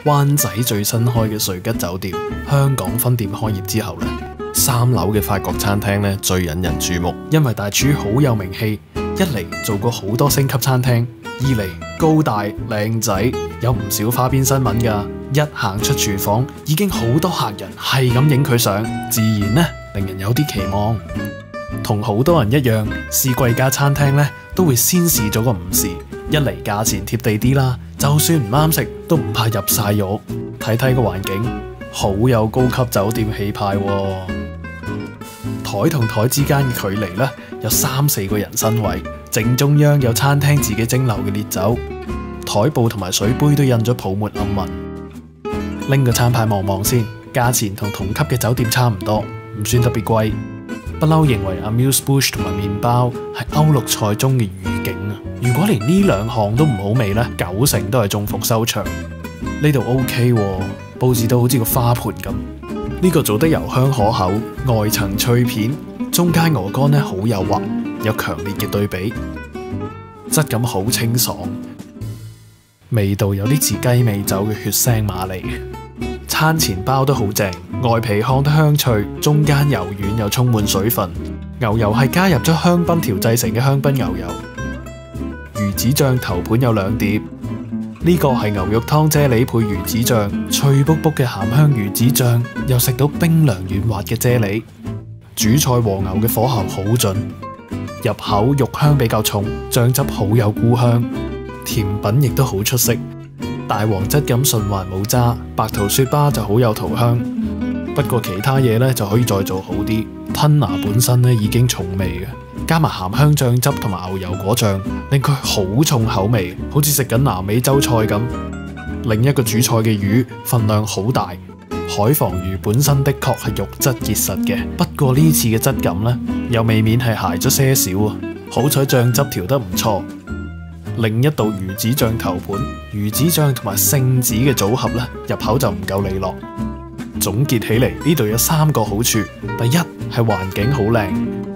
灣仔最新開嘅瑞吉酒店香港分店開業之後呢，3樓嘅法國餐廳呢最引人注目，因為大廚好有名氣，一嚟做過好多星級餐廳，二嚟高大靚仔，有唔少花邊新聞㗎。一行出廚房已經好多客人係咁影佢相，自然呢令人有啲期望。同好多人一樣，試貴價餐廳呢都會先試咗個午時，一嚟價錢貼地啲啦，就算唔啱食都唔怕入晒肉。睇睇個環境，好有高級酒店氣派喎。台同台之間嘅距離呢有3-4個人身位，正中央有餐廳自己蒸餾嘅烈酒，台布同埋水杯都印咗泡沫暗紋。拎個餐牌望望先，價錢同同級嘅酒店差唔多，唔算特別貴。不嬲認為 amuse-bouche 同埋麵包係歐陸菜中嘅預警啊！如果連呢2項都唔好味呢，90%都係中伏收場。呢度 OK 喎，佈置到好似個花盆咁。呢個做得油香可口，外層脆片，中間鵝肝呢好幼滑，有強烈嘅對比，質感好清爽，味道有啲似雞尾酒嘅血腥馬利。餐前包都好正，外皮烘得香脆，中間柔軟又充滿水分。牛油係加入咗香檳調製成嘅香檳牛油。魚子醬頭盤有2碟，呢個係牛肉湯啫喱配魚子醬，脆卜卜嘅鹹香魚子醬，又食到冰涼軟滑嘅啫喱。主菜和牛嘅火候好準，入口肉香比較重，醬汁好有菇香。甜品亦都好出色。大王質感順滑冇渣，白桃雪巴就好有桃香。不過其他嘢呢就可以再做好啲。吞拿本身呢已經重味嘅，加埋鹹香醬汁同埋牛油果醬，令佢好重口味，好似食緊南美洲菜咁。另一個主菜嘅魚份量好大，海防魚本身的確係肉質結實嘅，不過呢次嘅質感呢又未免係鞋咗些少啊。好彩醬汁調得唔錯。另一道魚子醬頭盤，魚子醬同埋聖子嘅組合呢，入口就唔夠利落。總結起嚟，呢度有3個好處：第一係環境好靚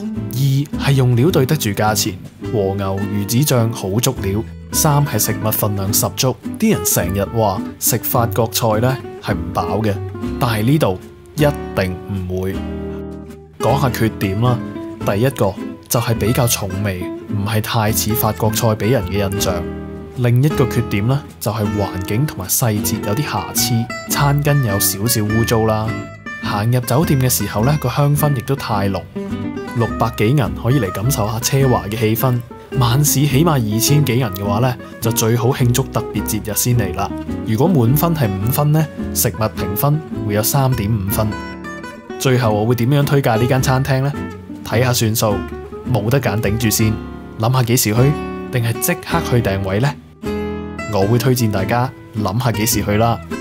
；2係用料對得住價錢，和牛魚子醬好足料；3係食物份量十足。啲人成日話食法國菜呢係唔飽嘅，但係呢度一定唔會。講下缺點啦，第一個就係比較重味，唔係太似法國菜俾人嘅印象。另一個缺點呢，就係環境同埋細節有啲瑕疵，餐巾有少少污糟啦。行入酒店嘅時候呢，個香薰亦都太濃。600幾銀可以嚟感受下奢華嘅氣氛。晚市起碼2000幾銀嘅話呢，就最好慶祝特別節日先嚟啦。如果滿分係5分呢，食物評分會有3.5分。最後我會點樣推介呢間餐廳呢？睇下算數。冇得揀頂住先，諗下幾時去，定係即刻去訂位呢？我會推薦大家諗下幾時去啦。